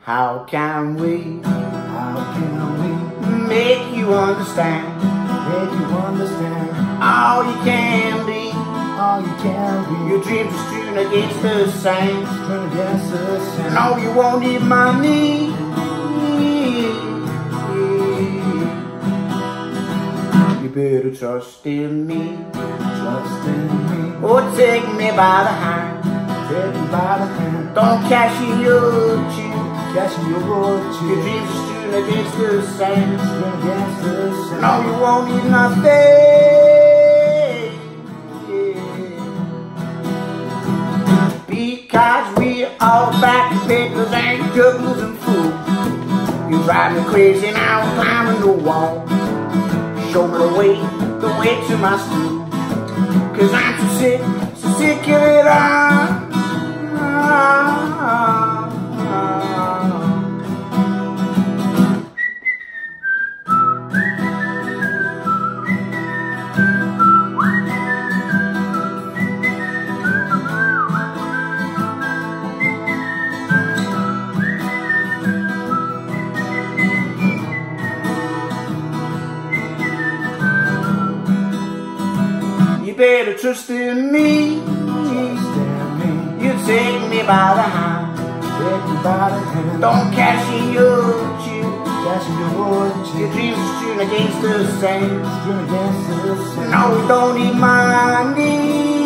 How can we make you understand? All you can be. Your dreams are strewn against the sand. No, you won't need money. You better trust in me. Or take me by the hand. Don't cash in your tune. Your dreams are strewn against the sand. No, you won't need nothing. Because we all back pickers and jugglers and fools. You drive me crazy now, I'm climbing the wall. Show me the way to my stool. Cause I'm so sick of it all. You better trust in me. You take me by the hand. Don't cash in your tune. Your dreams are strewn against the sand. No, we don't need money.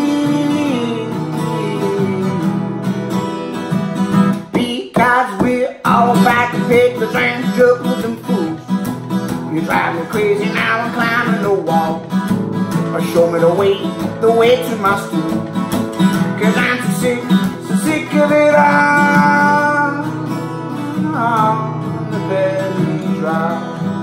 Because we're all back to pickers and jugglers and fools. You drive me crazy now, I'm climbing the wall. Or show me the way to my stool. Cause I'm so sick of it all. The belly dry.